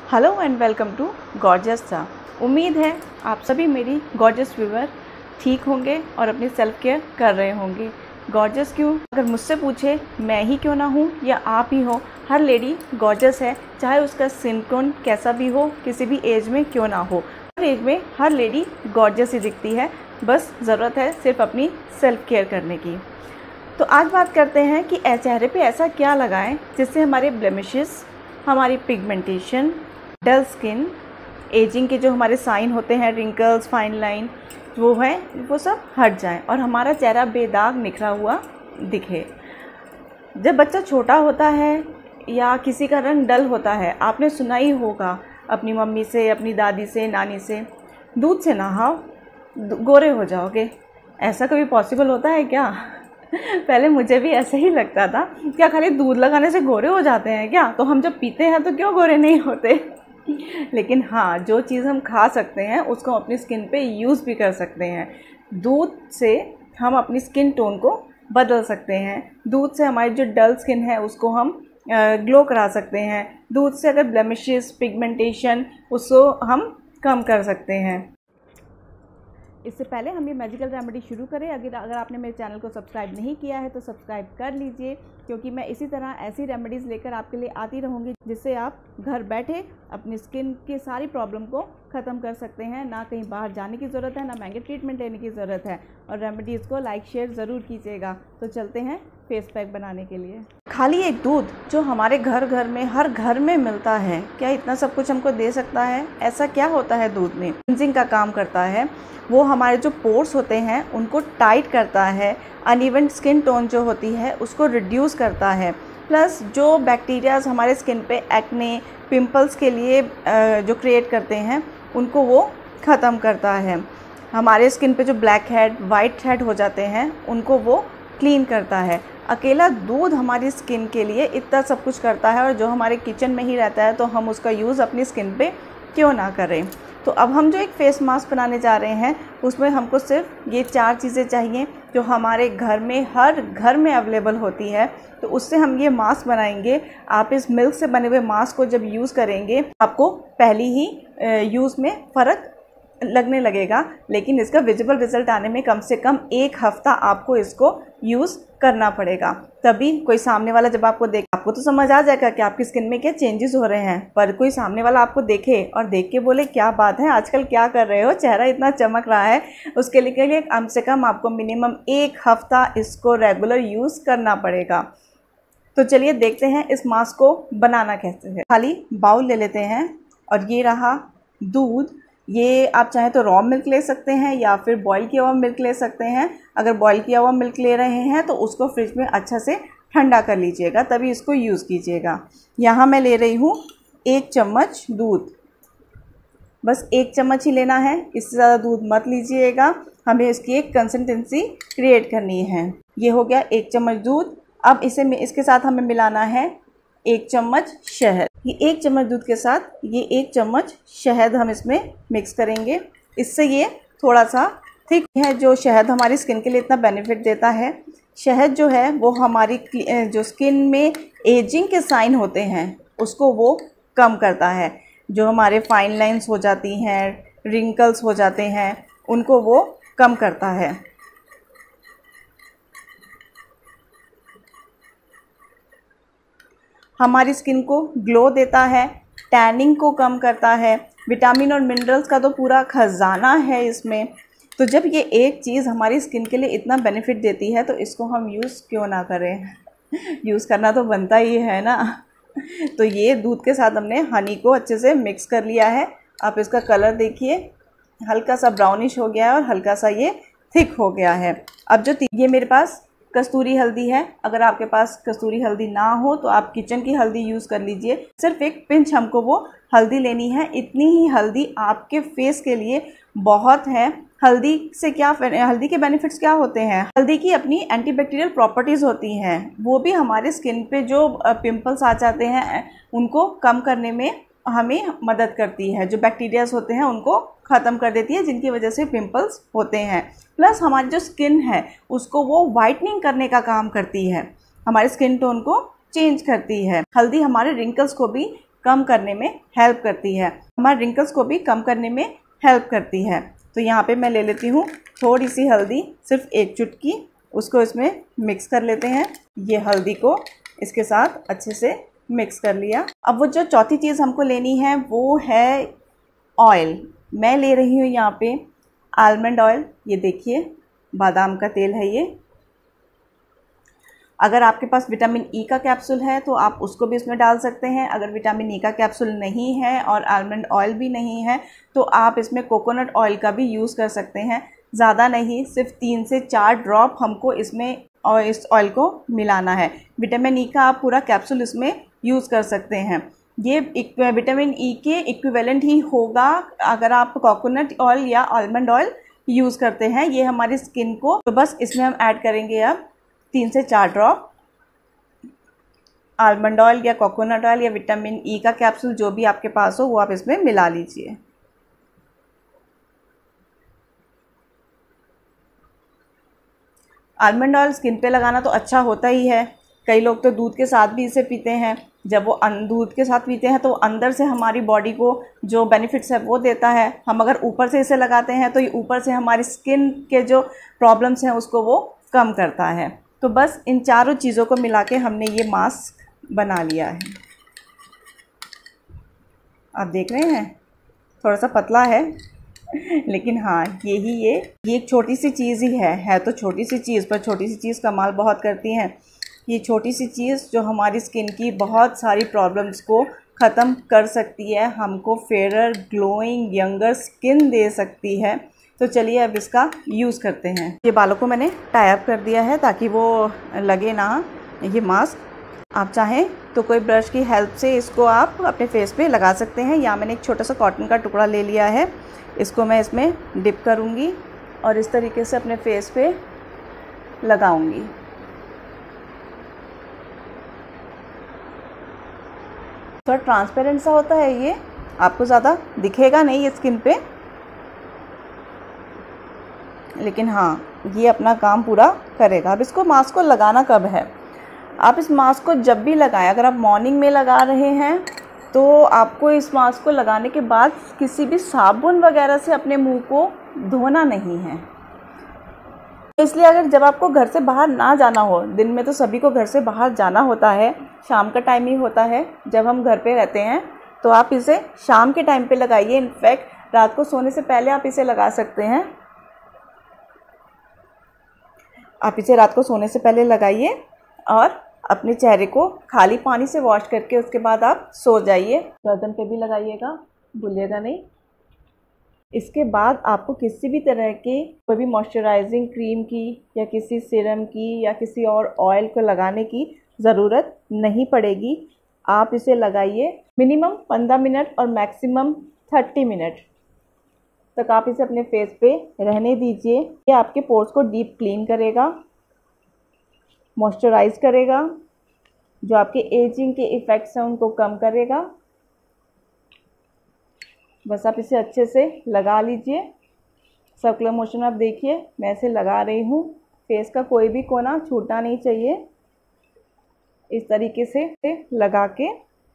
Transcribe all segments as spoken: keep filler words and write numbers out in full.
Hello and welcome to gorgeous सा। उम्मीद है आप सभी मेरी गॉर्जियस व्यूवर ठीक होंगे और अपनी सेल्फ केयर कर रहे होंगे। गॉर्जियस क्यों? अगर मुझसे पूछे मैं ही क्यों ना हूँ या आप ही हो, हर लेडी गॉर्जियस है, चाहे उसका स्किन टोन कैसा भी हो, किसी भी एज में क्यों ना हो। हर एज में हर लेडी गॉर्जियस ही दिखती है, बस ज़रूरत है सिर्फ अपनी सेल्फ केयर करने की। तो आज बात करते हैं कि चेहरे पे ऐसा क्या लगाएं जिससे हमारे ब्लेमिशेस, हमारी पिगमेंटेशन, डल स्किन, एजिंग के जो हमारे साइन होते हैं, रिंकल्स, फाइन लाइन, वो हैं, वो सब हट जाएं और हमारा चेहरा बेदाग निखरा हुआ दिखे। जब बच्चा छोटा होता है या किसी का रंग डल होता है, आपने सुना ही होगा अपनी मम्मी से, अपनी दादी से, नानी से, दूध से नहाओ गोरे हो जाओगे। ऐसा कभी पॉसिबल होता है क्या? पहले मुझे भी ऐसे ही लगता था, क्या खाली दूध लगाने से गोरे हो जाते हैं क्या? तो हम जब पीते हैं तो क्यों गोरे नहीं होते? लेकिन हाँ, जो चीज़ हम खा सकते हैं उसको अपनी स्किन पे यूज़ भी कर सकते हैं। दूध से हम अपनी स्किन टोन को बदल सकते हैं। दूध से हमारी जो डल स्किन है उसको हम ग्लो करा सकते हैं। दूध से अगर ब्लेमिशेस, पिगमेंटेशन, उसको हम कम कर सकते हैं। इससे पहले हम ये मैजिकल रेमेडी शुरू करें, अगर अगर आपने मेरे चैनल को सब्सक्राइब नहीं किया है तो सब्सक्राइब कर लीजिए, क्योंकि मैं इसी तरह ऐसी रेमेडीज़ लेकर आपके लिए आती रहूँगी जिससे आप घर बैठे अपनी स्किन की सारी प्रॉब्लम को ख़त्म कर सकते हैं। ना कहीं बाहर जाने की ज़रूरत है, ना महंगे ट्रीटमेंट लेने की ज़रूरत है। और रेमेडीज़ को लाइक शेयर ज़रूर कीजिएगा। तो चलते हैं फेस पैक बनाने के लिए। खाली एक दूध जो हमारे घर घर में, हर घर में मिलता है, क्या इतना सब कुछ हमको दे सकता है? ऐसा क्या होता है दूध में? क्लींजिंग का काम करता है, वो हमारे जो पोर्स होते हैं उनको टाइट करता है, अनइवन स्किन टोन जो होती है उसको रिड्यूस करता है, प्लस जो बैक्टीरियाज हमारे स्किन पे एक्ने, पिंपल्स के लिए जो क्रिएट करते हैं उनको वो ख़त्म करता है। हमारे स्किन पे जो ब्लैक हेड, वाइट हेड हो जाते हैं उनको वो क्लीन करता है। अकेला दूध हमारी स्किन के लिए इतना सब कुछ करता है, और जो हमारे किचन में ही रहता है तो हम उसका यूज़ अपनी स्किन पे क्यों ना करें। तो अब हम जो एक फेस मास्क बनाने जा रहे हैं उसमें हमको सिर्फ ये चार चीज़ें चाहिए जो हमारे घर में, हर घर में अवेलेबल होती है। तो उससे हम ये मास्क बनाएंगे। आप इस मिल्क से बने हुए मास्क को जब यूज़ करेंगे आपको पहली ही यूज़ में फ़र्क लगने लगेगा, लेकिन इसका विजिबल रिजल्ट आने में कम से कम एक हफ़्ता आपको इसको यूज़ करना पड़ेगा। तभी कोई सामने वाला जब आपको देखे, आपको तो समझ आ जाएगा कि आपकी स्किन में क्या चेंजेस हो रहे हैं। पर कोई सामने वाला आपको देखे और देख के बोले क्या बात है, आजकल क्या कर रहे हो, चेहरा इतना चमक रहा है, उसके लिए के लिए कम से कम आपको मिनिमम एक हफ़्ता इसको रेगुलर यूज़ करना पड़ेगा। तो चलिए देखते हैं इस मास्क को बनाना कैसे है। खाली बाउल ले लेते हैं और ये रहा दूध। ये आप चाहें तो रॉ मिल्क ले सकते हैं या फिर बॉईल किया हुआ मिल्क ले सकते हैं। अगर बॉईल किया हुआ मिल्क ले रहे हैं तो उसको फ्रिज में अच्छा से ठंडा कर लीजिएगा, तभी इसको यूज़ कीजिएगा। यहाँ मैं ले रही हूँ एक चम्मच दूध, बस एक चम्मच ही लेना है, इससे ज़्यादा दूध मत लीजिएगा। हमें इसकी एक कंसिस्टेंसी क्रिएट करनी है। ये हो गया एक चम्मच दूध। अब इसे इसके साथ हमें मिलाना है एक चम्मच शहद। ये एक चम्मच दूध के साथ ये एक चम्मच शहद हम इसमें मिक्स करेंगे। इससे ये थोड़ा सा थिक है। जो शहद हमारी स्किन के लिए इतना बेनिफिट देता है, शहद जो है वो हमारी जो स्किन में एजिंग के साइन होते हैं उसको वो कम करता है। जो हमारे फाइन लाइंस हो जाती हैं, रिंकल्स हो जाते हैं, उनको वो कम करता है। हमारी स्किन को ग्लो देता है, टैनिंग को कम करता है, विटामिन और मिनरल्स का तो पूरा खजाना है इसमें। तो जब ये एक चीज़ हमारी स्किन के लिए इतना बेनिफिट देती है तो इसको हम यूज़ क्यों ना करें? यूज़ करना तो बनता ही है ना। तो ये दूध के साथ हमने हनी को अच्छे से मिक्स कर लिया है। आप इसका कलर देखिए, हल्का सा ब्राउनिश हो गया है और हल्का सा ये थिक हो गया है। अब जो ये मेरे पास कस्तूरी हल्दी है, अगर आपके पास कस्तूरी हल्दी ना हो तो आप किचन की हल्दी यूज़ कर लीजिए। सिर्फ एक पिंच हमको वो हल्दी लेनी है। इतनी ही हल्दी आपके फेस के लिए बहुत है। हल्दी से क्या, हल्दी के बेनिफिट्स क्या होते हैं? हल्दी की अपनी एंटीबैक्टीरियल प्रॉपर्टीज़ होती हैं, वो भी हमारे स्किन पे जो पिंपल्स आ जाते हैं उनको कम करने में हमें मदद करती है। जो बैक्टीरियाज होते हैं उनको ख़त्म कर देती है जिनकी वजह से पिंपल्स होते हैं। प्लस हमारी जो स्किन है उसको वो वाइटनिंग करने का काम करती है, हमारे स्किन टोन को चेंज करती है। हल्दी हमारे रिंकल्स को भी कम करने में हेल्प करती है, हमारे रिंकल्स को भी कम करने में हेल्प करती है। तो यहाँ पे मैं ले लेती हूँ थोड़ी सी हल्दी, सिर्फ एक चुटकी, उसको इसमें मिक्स कर लेते हैं। ये हल्दी को इसके साथ अच्छे से मिक्स कर लिया। अब वो जो चौथी चीज़ हमको लेनी है वो है ऑयल। मैं ले रही हूँ यहाँ पे आलमंड ऑयल। ये देखिए बादाम का तेल है ये। अगर आपके पास विटामिन ई का कैप्सूल है तो आप उसको भी इसमें डाल सकते हैं। अगर विटामिन ई का कैप्सूल नहीं है और आलमंड ऑयल भी नहीं है तो आप इसमें कोकोनट ऑयल का भी यूज़ कर सकते हैं। ज़्यादा नहीं, सिर्फ तीन से चार ड्रॉप हमको इसमें और इस ऑयल को मिलाना है। विटामिन ई का आप पूरा कैप्सूल इसमें यूज़ कर सकते हैं। ये विटामिन ई के इक्विवेलेंट ही होगा अगर आप कोकोनट ऑयल या आलमंड ऑयल यूज़ करते हैं। ये हमारी स्किन को, तो बस इसमें हम ऐड करेंगे अब तीन से चार ड्रॉप आलमंड ऑयल या कोकोनट ऑयल या विटामिन ई का कैप्सूल, जो भी आपके पास हो वो आप इसमें मिला लीजिए। आलमंड ऑयल स्किन पे लगाना तो अच्छा होता ही है। कई लोग तो दूध के साथ भी इसे पीते हैं। जब वो दूध के साथ पीते हैं तो अंदर से हमारी बॉडी को जो बेनिफिट्स है वो देता है। हम अगर ऊपर से इसे लगाते हैं तो ये ऊपर से हमारी स्किन के जो प्रॉब्लम्स हैं उसको वो कम करता है। तो बस इन चारों चीज़ों को मिला के हमने ये मास्क बना लिया है। आप देख रहे हैं थोड़ा सा पतला है लेकिन हाँ यही ये ये एक छोटी सी चीज़ ही है है तो छोटी सी चीज़, पर छोटी सी चीज़ कमाल बहुत करती हैं। ये छोटी सी चीज़ जो हमारी स्किन की बहुत सारी प्रॉब्लम्स को ख़त्म कर सकती है, हमको फेयर ग्लोइंग यंगर स्किन दे सकती है। तो चलिए अब इसका यूज़ करते हैं। ये बालों को मैंने टाई अप कर दिया है ताकि वो लगे ना ये मास्क। आप चाहें तो कोई ब्रश की हेल्प से इसको आप अपने फेस पे लगा सकते हैं। यहाँ मैंने एक छोटा सा कॉटन का टुकड़ा ले लिया है, इसको मैं इसमें डिप करूँगी और इस तरीके से अपने फेस पे लगाऊंगी। थोड़ा ट्रांसपेरेंट सा होता है ये, आपको ज़्यादा दिखेगा नहीं ये स्किन पे, लेकिन हाँ ये अपना काम पूरा करेगा। अब इसको मास्क को लगाना कब है? आप इस मास्क को जब भी लगाएं। अगर आप मॉर्निंग में लगा रहे हैं तो आपको इस मास्क को लगाने के बाद किसी भी साबुन वगैरह से अपने मुंह को धोना नहीं है। इसलिए अगर जब आपको घर से बाहर ना जाना हो, दिन में तो सभी को घर से बाहर जाना होता है, शाम का टाइम ही होता है जब हम घर पे रहते हैं, तो आप इसे शाम के टाइम पे लगाइए। इनफैक्ट रात को सोने से पहले आप इसे लगा सकते हैं। आप इसे रात को सोने से पहले लगाइए और अपने चेहरे को खाली पानी से वॉश करके उसके बाद आप सो जाइए। गर्दन पे भी लगाइएगा, भूलिएगा नहीं। इसके बाद आपको किसी भी तरह के कोई भी मॉइस्चराइजिंग क्रीम की या किसी सीरम की या किसी और ऑयल को लगाने की ज़रूरत नहीं पड़ेगी। आप इसे लगाइए मिनिमम पंद्रह मिनट और मैक्सिमम तीस मिनट तक आप इसे अपने फेस पे रहने दीजिए। ये आपके पोर्स को डीप क्लीन करेगा, मॉइस्चराइज करेगा, जो आपके एजिंग के इफ़ेक्ट्स हैं उनको कम करेगा। बस आप इसे अच्छे से लगा लीजिए। सर्कुलर मोशन आप देखिए, मैं इसे लगा रही हूँ। फेस का कोई भी कोना छूटना नहीं चाहिए। इस तरीके से लगा के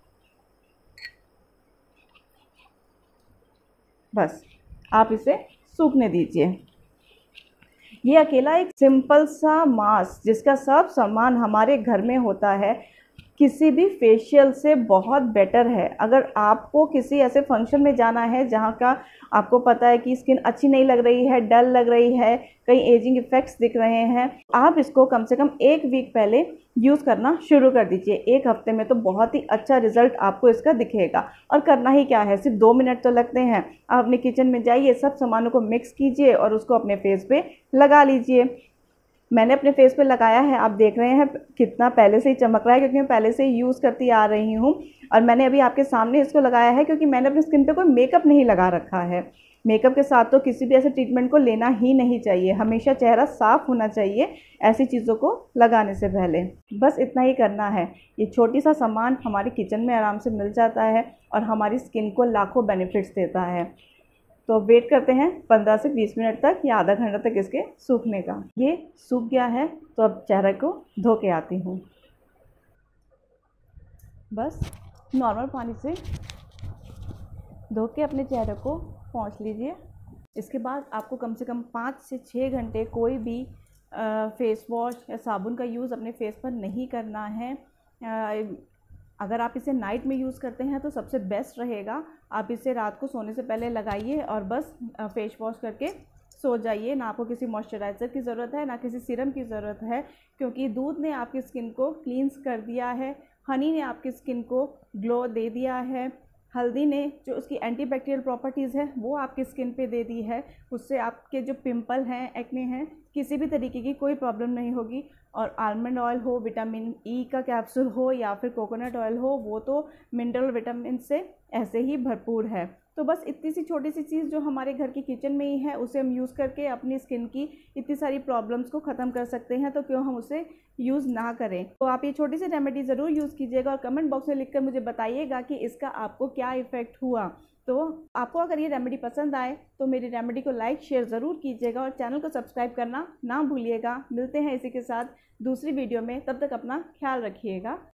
बस आप इसे सूखने दीजिए। ये अकेला एक सिंपल सा मास्क जिसका सब सामान हमारे घर में होता है, किसी भी फेशियल से बहुत बेटर है। अगर आपको किसी ऐसे फंक्शन में जाना है जहाँ का आपको पता है कि स्किन अच्छी नहीं लग रही है, डल लग रही है, कई एजिंग इफ़ेक्ट्स दिख रहे हैं, आप इसको कम से कम एक वीक पहले यूज़ करना शुरू कर दीजिए। एक हफ्ते में तो बहुत ही अच्छा रिजल्ट आपको इसका दिखेगा। और करना ही क्या है, सिर्फ दो मिनट तो लगते हैं। आप अपने किचन में जाइए, सब सामानों को मिक्स कीजिए और उसको अपने फेस पे लगा लीजिए। मैंने अपने फेस पे लगाया है, आप देख रहे हैं कितना पहले से ही चमक रहा है, क्योंकि मैं पहले से ही यूज़ करती आ रही हूँ। और मैंने अभी आपके सामने इसको लगाया है क्योंकि मैंने अपनी स्किन पे कोई मेकअप नहीं लगा रखा है। मेकअप के साथ तो किसी भी ऐसे ट्रीटमेंट को लेना ही नहीं चाहिए। हमेशा चेहरा साफ़ होना चाहिए ऐसी चीज़ों को लगाने से पहले। बस इतना ही करना है। ये छोटी सा सामान हमारे किचन में आराम से मिल जाता है और हमारी स्किन को लाखों बेनिफिट्स देता है। तो वेट करते हैं पंद्रह से बीस मिनट तक या आधा घंटा तक इसके सूखने का। ये सूख गया है तो अब चेहरे को धो के आती हूँ। बस नॉर्मल पानी से धो के अपने चेहरे को पोंछ लीजिए। इसके बाद आपको कम से कम पाँच से छः घंटे कोई भी आ, फेस वॉश या साबुन का यूज़ अपने फेस पर नहीं करना है। आ, अगर आप इसे नाइट में यूज़ करते हैं तो सबसे बेस्ट रहेगा। आप इसे रात को सोने से पहले लगाइए और बस फेस वॉश करके सो जाइए। ना आपको किसी मॉइस्चराइज़र की ज़रूरत है, ना किसी सीरम की ज़रूरत है, क्योंकि दूध ने आपकी स्किन को क्लींस कर दिया है, हनी ने आपकी स्किन को ग्लो दे दिया है, हल्दी ने जो उसकी एंटीबैक्टीरियल प्रॉपर्टीज़ है वो आपकी स्किन पे दे दी है। उससे आपके जो पिंपल हैं, एक्ने हैं, किसी भी तरीके की कोई प्रॉब्लम नहीं होगी। और आलमंड ऑयल हो, विटामिन ई का कैप्सूल हो या फिर कोकोनट ऑयल हो, वो तो मिनरल विटामिन से ऐसे ही भरपूर है। तो बस इतनी सी छोटी सी चीज़ जो हमारे घर की किचन में ही है, उसे हम यूज़ करके अपनी स्किन की इतनी सारी प्रॉब्लम्स को ख़त्म कर सकते हैं। तो क्यों हम उसे यूज़ ना करें। तो आप ये छोटी सी रेमेडी ज़रूर यूज़ कीजिएगा और कमेंट बॉक्स में लिखकर मुझे बताइएगा कि इसका आपको क्या इफ़ेक्ट हुआ। तो आपको अगर ये रेमेडी पसंद आए तो मेरी रेमेडी को लाइक शेयर ज़रूर कीजिएगा और चैनल को सब्सक्राइब करना ना भूलिएगा। मिलते हैं इसी के साथ दूसरी वीडियो में, तब तक अपना ख्याल रखिएगा।